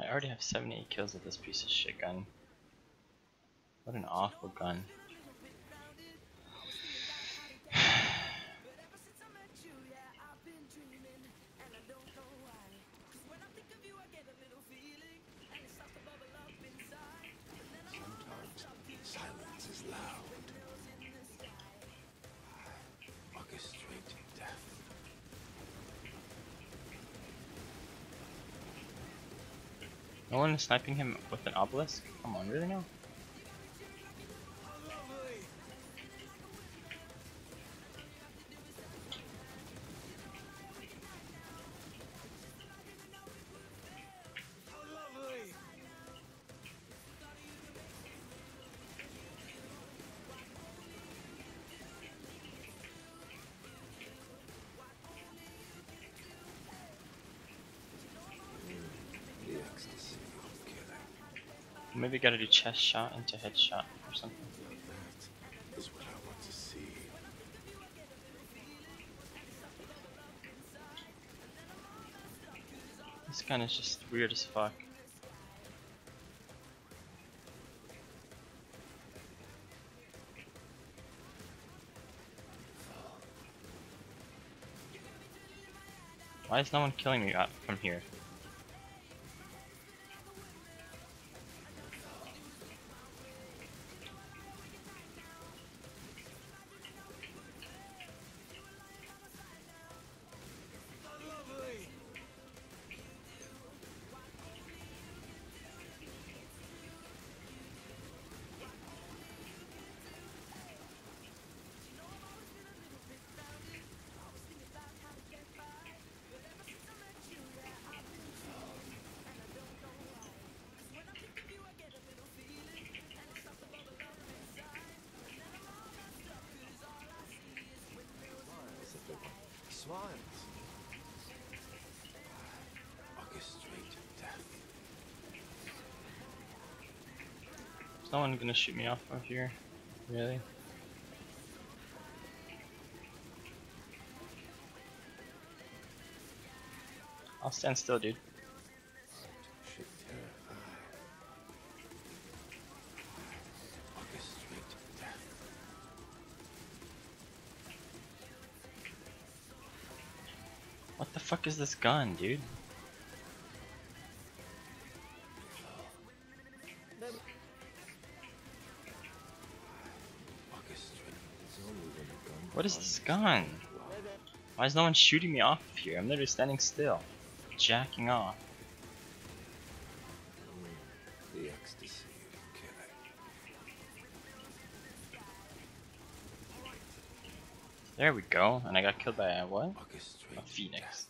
I already have 78 kills with this piece of shit gun. What an awful gun. Sometimes silence is loud. Orchestrating death. No one is sniping him with an obelisk? Come on, really now? The ecstasy of killing. Maybe gotta do chest shot into headshot or something. That is what I want to see. This gun is just weird as fuck. Why is no one killing me out from here? Smiles. Orchestrate death. Is no one gonna shoot me off of here? Really? I'll stand still, dude. Should terrify. Orchestrate death. What the fuck is this gun, dude? What is this gun? Why is no one shooting me off of here? I'm literally standing still, jacking off. The ecstasy of killing. There we go, and I got killed by a what? Orchestrate A phoenix.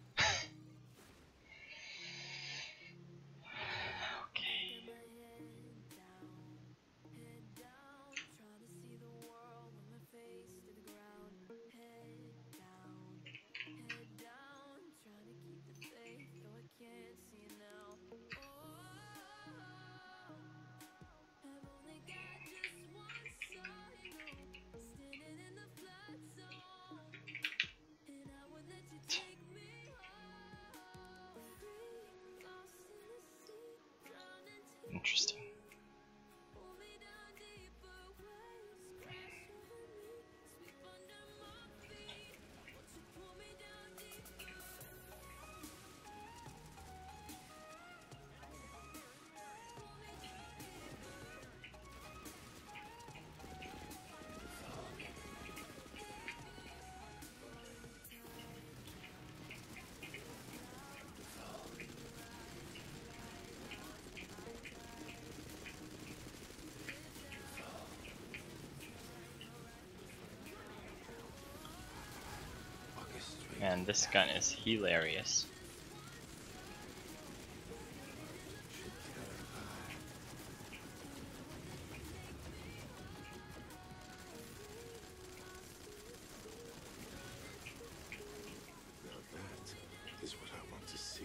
Interesting. Man, this gun is hilarious. Now that is what I want to see.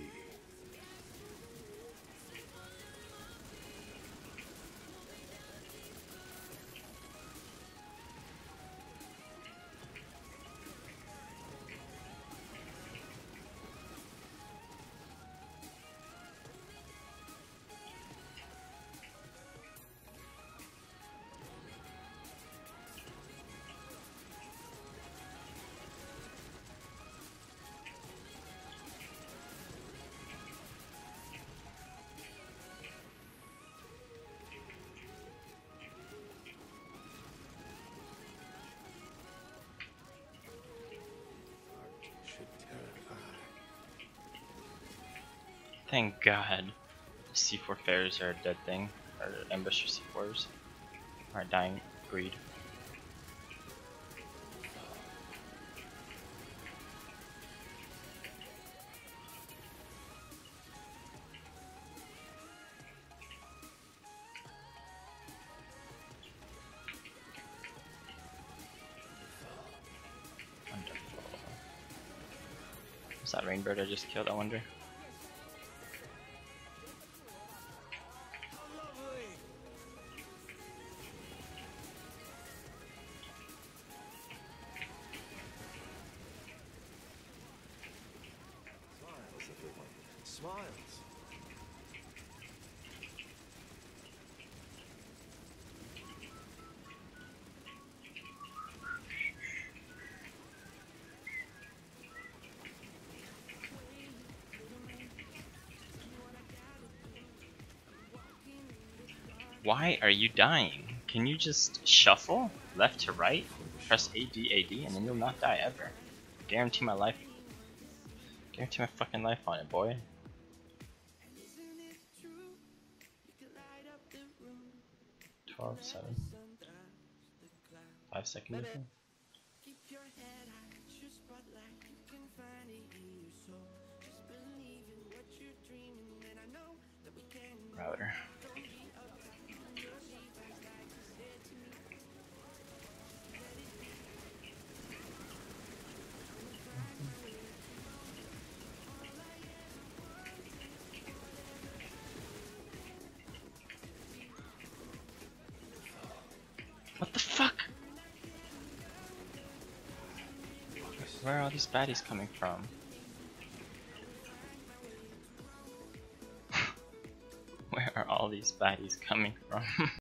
Thank God. C4 fairs are a dead thing. Or ambusher C4s are dying breed. Wonderful. Was that rainbird I just killed, I wonder? Smiles, everyone. Smiles. Why are you dying? Can you just shuffle left to right? Press AD, and then you'll not die ever. Guarantee my life. Guarantee my fucking life on it, boy. 12-7. 5 second difference. Router. What the fuck? Where are all these baddies coming from? Where are all these baddies coming from?